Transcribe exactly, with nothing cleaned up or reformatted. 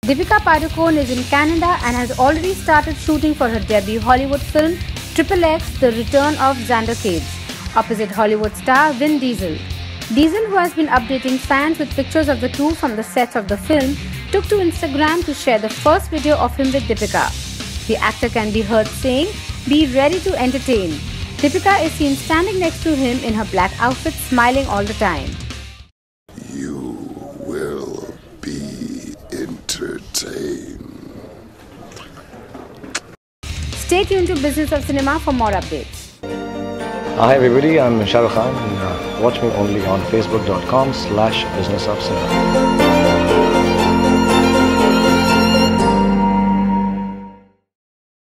Deepika Padukone is in Canada and has already started shooting for her debut Hollywood film Triple X: The Return of Xander Cage, opposite Hollywood star Vin Diesel. Diesel, who has been updating fans with pictures of the two from the sets of the film, took to Instagram to share the first video of him with Deepika. The actor can be heard saying, "Be ready to entertain." Deepika is seen standing next to him in her black outfit, smiling all the time. You will be entertained. Stay tuned to Business of Cinema for more updates. Hi everybody, I'm Shah Rukh Khan and uh, watch me only on facebook dot com slash business of cinema.